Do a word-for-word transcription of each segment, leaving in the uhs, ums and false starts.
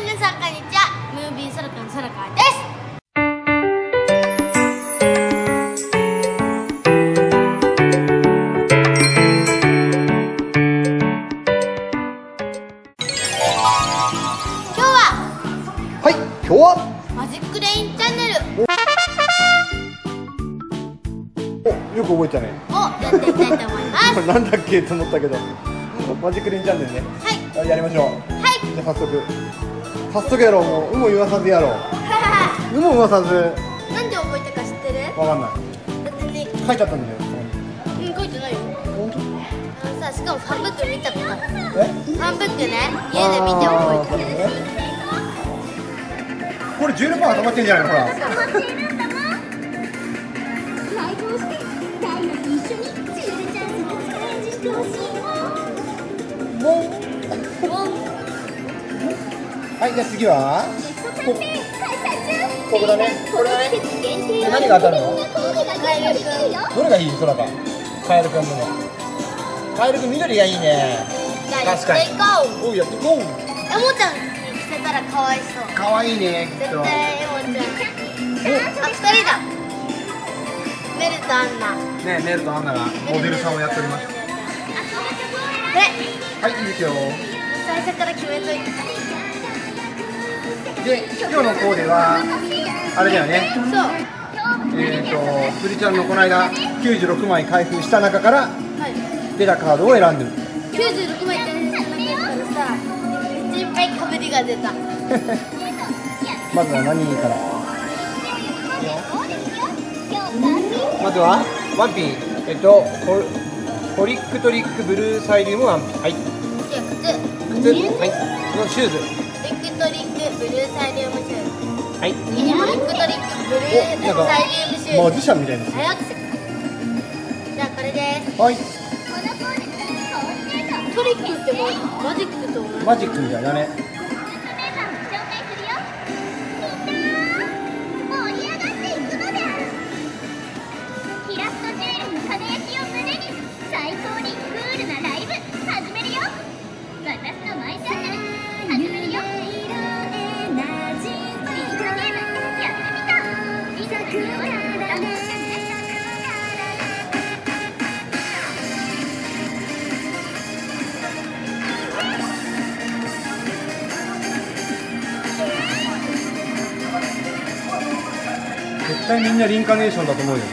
皆さんこんにちは。ムービーソロカンソロカーです。今日ははい今日はマジックレインチャンネルおよく覚えたね。 をやっていきたいと思いますこれなんだっけと思ったけどマジックレインチャンネルね。 はいやりましょう。 はいじゃあ早速早速やろう。もう有無言わさずやろう。有無言わさず。 なんで覚えたか知ってる？ わかんない。 だってね、 書いてあったんだよ。 うん、書いてないよ。 本当？ あのさ、しかもファンブック見たことある。 え？ ファンブックね、家で見て覚えてる。 てる。これじゅうろくパーセント溜まってんじゃないのほら。はい、じゃあ次はこここだね。これだね。何が当たるの？ カエルくん。 どれがいい？そらか。カエルくんの。カエルくん緑がいいね。 じゃあやっていこう。 おうやっていこう。 エモちゃんに着せたらかわいそう。 可愛いね。きっと。 絶対エモちゃん。あ、二人だ。メルとアンナ。 ね、メルとアンナがモデルさんをやっております。 え、 はい、いいですよ。 最初から決めといてた。 で、今日のコーデはあれだよね。 そう。 えっと、プリちゃんのこの間きゅうじゅうろくまい開封した中からはい。 出たカードを選んでる。 きゅうじゅうろくまいってなかったらさ、めっちゃいっぱいかぶりが出た。 まずは何から？まずはワンピン、えっとホホリックトリックブルーサイリウムワンピン。はい。 じゃあ靴。 靴、はい。のシューズ。 リックトリックブルーサイリウムシューズ。 はい。 リックトリックブルーなんかサイリウムシューズ。 マジシャンみたいです。 早くせ。じゃあこれです。 はい。 トリックってマジックと同じ。 マジックみたいだね。絶対みんなリンカネーションだと思うよ。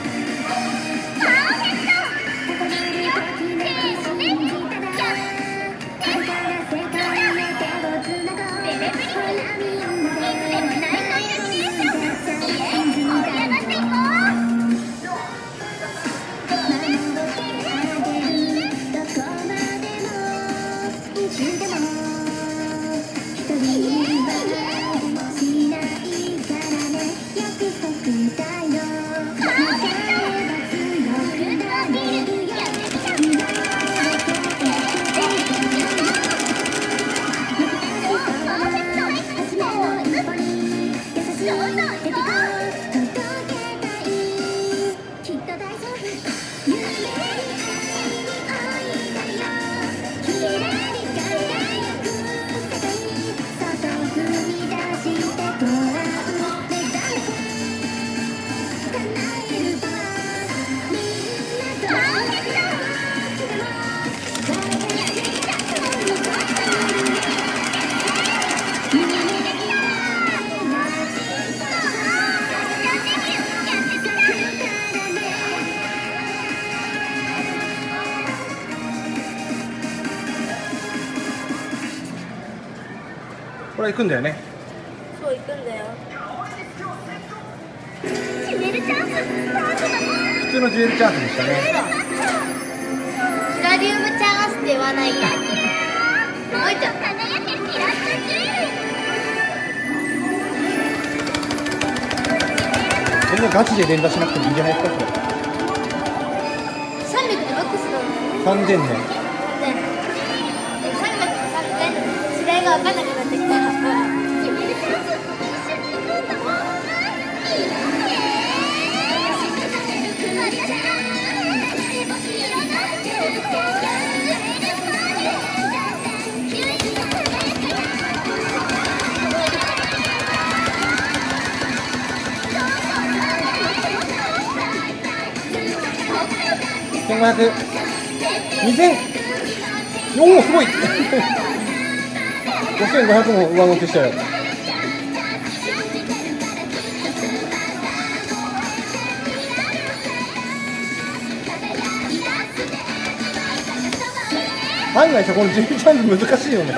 これ行くんだよね。 そう行くんだよ。 普通のジュエルチャンスでしたね。 キラリウムチャンスって言わないから。覚えちゃった。 そんなガチで連打しなくてもいいんじゃないですかこれ。 さんびゃくでマックスなんだよ。 さんぜんね。 さんびゃくとさんぜん違いが分かんなくなってきた。 んごひゃく、にせん、おおすごいごせんごひゃくも上乗せしたよ。案外さ、このじゅうジャンプ難しいよね。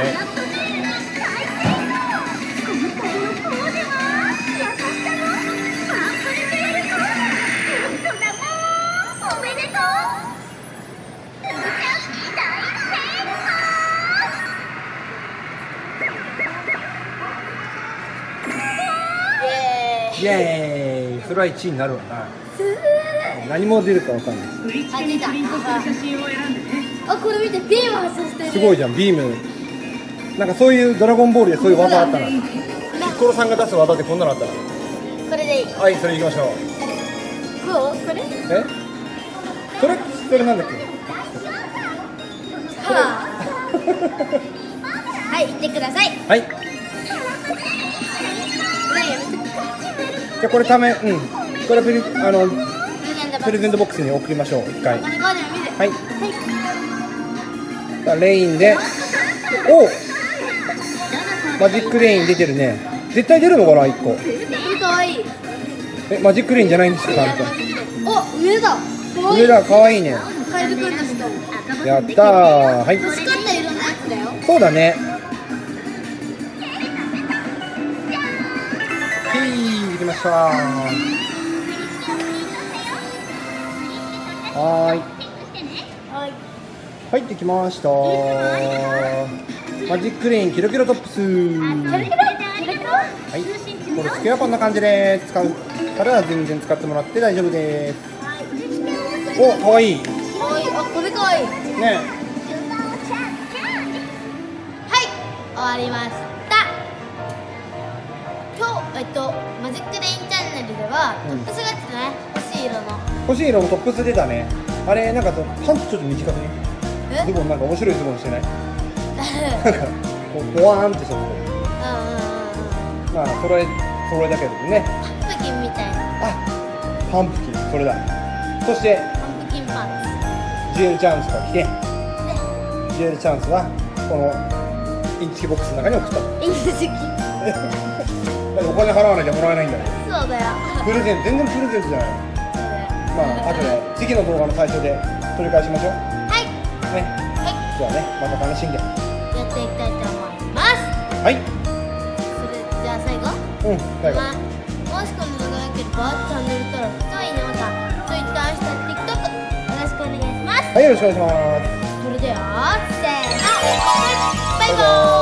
イエーイ、それはいちいになるわな。何も出るかわかんない。 あ、出た。あ、これ見て、ビーム発射してる。 すごいじゃん、ビーム。なんかそういうドラゴンボールでそういう技あったな。ピッコロさんが出す技でこんなのあったな。 これでいい。 はい、それ行きましょう。 こう、これ。 え？それ、それなんだっけ？ はあ。はい、行ってください。 はい。 これやめて。 じゃあこれため、うん。これプリあのプレゼントプレゼントボックスに送りましょう。一回。 お金まで見る。 はい。 はい。 じゃあレインで、お、マジックレイン出てるね。絶対出るのかな一個。 これかわいい。 え、マジックレインじゃないんですか、ちゃんと。 お、上だ。かわいい。 上だ、可愛いね。 カエルくんの人。 やったー。はい。 欲しかった色のやつだよ。 そうだね。はい、できました。はーい。 はい。 はい、できました。マジックレインキロキロトップス。 キャラキャラキャラキャラ。 はい、これつけはこんな感じです。使うからは全然使ってもらって大丈夫です。お、かわいい。 かわいい。あ、これかわいい。 ね。 はい、終わりました。今日、えっと、マジックレインチャンネルでは、 うんトップスがつね、欲しい色の。 欲しい色もトップス出たね。あれ、なんかとパンツちょっと短くね。 えズボンなんか面白いズボンしてない。なんか、こう、ボワーンってしてる。 うんうんうんうん。 まあ、それ、それだけどね。 パンプキンみたいな。 あ、パンプキン、それだ。そして、 パンプキンパンジュエルチャンスが来て、ジュエルチャンスは、この、インチキボックスの中に送ったと。 ツ。いい好き。 お金払わなきゃもらえないんだよ。 そうだよ。 プレゼント、全然プレゼントじゃない。まあ、あとで、次の動画の最初で取り返しましょう。 はい。 ね。 はい。 じゃあね、また楽しんで。 やっていきたいと思います。 はい。 それじゃあ最後。 うん、最後。 まあ、もしこの動画が良ければチャンネル登録といいねボタン、Twitter、Insta、TikTok よろしくお願いします。 はい、よろしくお願いします。 それではせーの、バイバーイ。